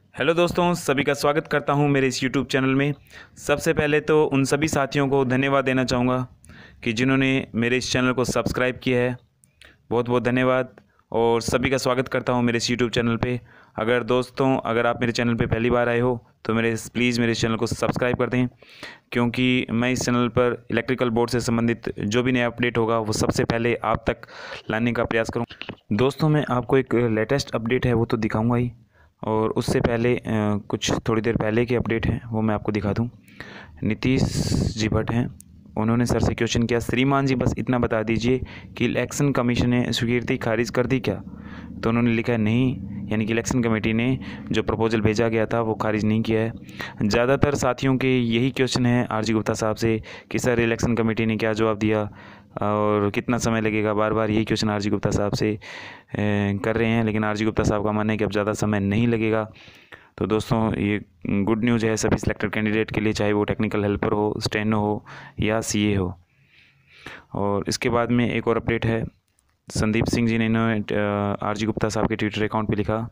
Hello दोस्तों, सभी का स्वागत करता हूं मेरे इस यूट्यूब चैनल में। सबसे पहले तो उन सभी साथियों को धन्यवाद देना चाहूँगा कि जिन्होंने मेरे इस चैनल को सब्सक्राइब किया है। बहुत बहुत धन्यवाद और सभी का स्वागत करता हूं मेरे इस यूट्यूब चैनल पे। अगर आप मेरे चैनल पे पहली बार आए हो तो प्लीज़ मेरे चैनल को सब्सक्राइब कर दें, क्योंकि मैं इस चैनल पर इलेक्ट्रिकल बोर्ड से संबंधित जो भी नया अपडेट होगा वो सबसे पहले आप तक लाने का प्रयास करूँ। दोस्तों, मैं आपको एक लेटेस्ट अपडेट है वो तो दिखाऊँगा ही, और उससे पहले कुछ थोड़ी देर पहले के अपडेट हैं वो मैं आपको दिखा दूं। नीतीश जी भट्ट हैं, उन्होंने सर से क्वेश्चन किया, श्रीमान जी बस इतना बता दीजिए कि इलेक्शन कमीशन ने स्वीकृति खारिज कर दी क्या? तो उन्होंने लिखा है नहीं, यानी कि इलेक्शन कमेटी ने जो प्रपोजल भेजा गया था वो खारिज नहीं किया है। ज़्यादातर साथियों के यही क्वेश्चन है आरजी गुप्ता साहब से कि सर इलेक्शन कमेटी ने क्या जवाब दिया और कितना समय लगेगा। बार बार यही क्वेश्चन आरजी गुप्ता साहब से कर रहे हैं, लेकिन आरजी गुप्ता साहब का मानना है कि अब ज़्यादा समय नहीं लगेगा। तो दोस्तों, ये गुड न्यूज़ है सभी सिलेक्टेड कैंडिडेट के लिए, चाहे वो टेक्निकल हेल्पर हो, स्टेनो हो या सीए हो। और इसके बाद में एक और अपडेट है, संदीप सिंह जी ने आरजी गुप्ता साहब के ट्विटर अकाउंट पे लिखा,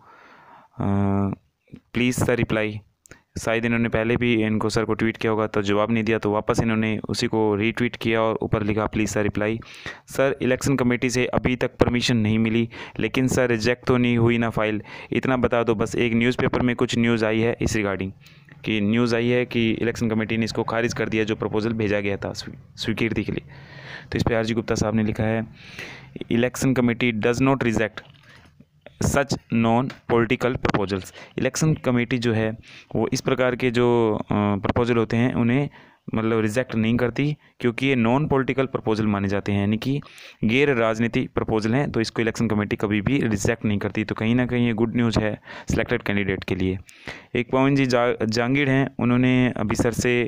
प्लीज़ सर रिप्लाई। शायद इन्होंने पहले भी इनको सर को ट्वीट किया होगा तो जवाब नहीं दिया, तो वापस इन्होंने उसी को रीट्वीट किया और ऊपर लिखा, please sir reply. Sir election committee से अभी तक परमिशन नहीं मिली, लेकिन सर रिजेक्ट तो नहीं हुई ना फाइल, इतना बता दो बस। एक न्यूज़पेपर में कुछ न्यूज़ आई है इस रिगार्डिंग कि न्यूज़ आई है कि इलेक्शन कमेटी ने इसको खारिज कर दिया जो प्रपोजल भेजा गया था स्वीकृति के लिए। तो इस पर आरजी गुप्ता साहब ने लिखा है, election committee does not reject such non political proposals. Election committee जो है वो इस प्रकार के जो प्रपोजल होते हैं उन्हें मतलब रिजेक्ट नहीं करती, क्योंकि ये नॉन पॉलिटिकल प्रपोजल माने जाते हैं, यानी कि गैर राजनीतिक प्रपोजल हैं, तो इसको इलेक्शन कमेटी कभी भी रिजेक्ट नहीं करती। तो कहीं ना कहीं ये गुड न्यूज़ है सिलेक्टेड कैंडिडेट के लिए। एक पवन जी जहांगीर हैं, उन्होंने अभी सर से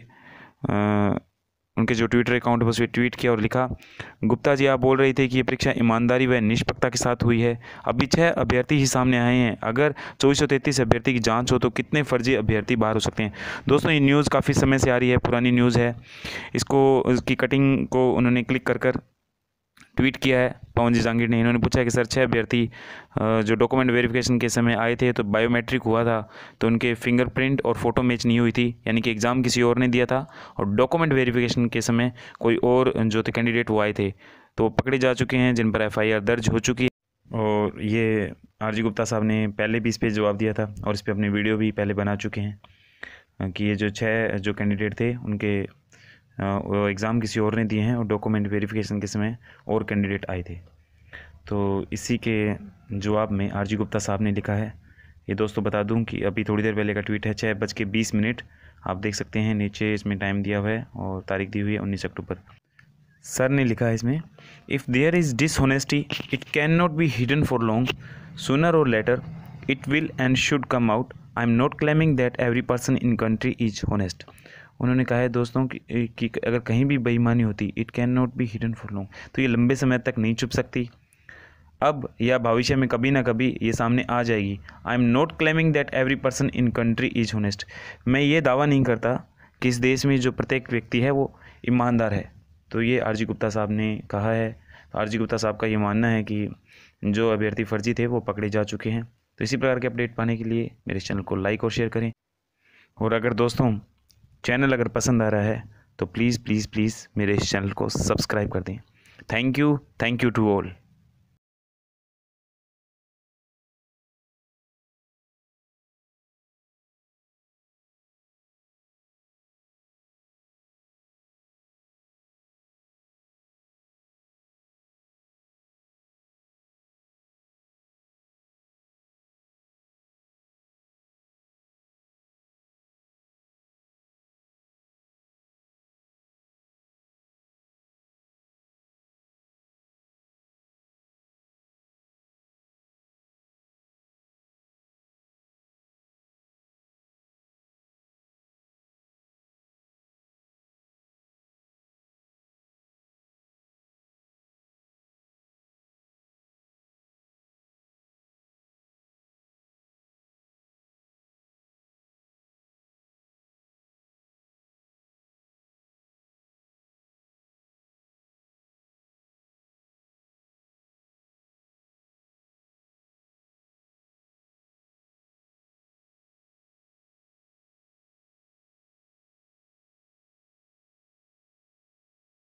उनके जो ट्विटर अकाउंट है उस पर ट्वीट किया और लिखा, गुप्ता जी आप बोल रहे थे कि ये परीक्षा ईमानदारी व निष्पक्षता के साथ हुई है। अभी 6 अभ्यर्थी ही सामने आए हैं, अगर 2433 अभ्यर्थी की जांच हो तो कितने फर्जी अभ्यर्थी बाहर हो सकते हैं? दोस्तों, ये न्यूज़ काफ़ी समय से आ रही है, पुरानी न्यूज़ है। इसकी कटिंग को उन्होंने क्लिक कर ट्वीट किया है पवन जी जहांगीर ने। इन्होंने पूछा कि सर 6 अभ्यर्थी जो डॉक्यूमेंट वेरिफिकेशन के समय आए थे तो बायोमेट्रिक हुआ था, तो उनके फिंगरप्रिंट और फ़ोटो मैच नहीं हुई थी, यानी कि एग्ज़ाम किसी और ने दिया था और डॉक्यूमेंट वेरिफिकेशन के समय कोई और जो थे कैंडिडेट वो आए थे, तो पकड़े जा चुके हैं, जिन पर FIR दर्ज हो चुकी है। और ये आरजी गुप्ता साहब ने पहले भी इस पर जवाब दिया था और इस पर अपनी वीडियो भी पहले बना चुके हैं कि ये जो 6 जो कैंडिडेट थे उनके वो एग्ज़ाम किसी और ने दिए हैं और डॉक्यूमेंट वेरिफिकेशन के समय और कैंडिडेट आए थे। तो इसी के जवाब में आरजी गुप्ता साहब ने लिखा है, ये दोस्तों बता दूं कि अभी थोड़ी देर पहले का ट्वीट है, 6:20 आप देख सकते हैं नीचे इसमें टाइम दिया हुआ है और तारीख दी हुई है 19 अक्टूबर। सर ने लिखा है इसमें, if there is dishonesty it can not be hidden for long, sooner or later it will and should come out. I am not claiming that every person in country is honest. उन्होंने कहा है दोस्तों कि अगर कहीं भी बेईमानी होती, it can not be hidden for long, तो ये लंबे समय तक नहीं छुप सकती, अब या भविष्य में कभी ना कभी ये सामने आ जाएगी। I am not claiming that every person in country is honest. मैं ये दावा नहीं करता कि इस देश में जो प्रत्येक व्यक्ति है वो ईमानदार है। तो ये आरजी गुप्ता साहब ने कहा है। तो आरजी गुप्ता साहब का ये मानना है कि जो अभ्यर्थी फर्जी थे वो पकड़े जा चुके हैं। तो इसी प्रकार के अपडेट पाने के लिए मेरे चैनल को लाइक और शेयर करें, और अगर दोस्तों चैनल अगर पसंद आ रहा है तो प्लीज़ प्लीज़ प्लीज़ मेरे इस चैनल को सब्सक्राइब कर दें। Thank you to all.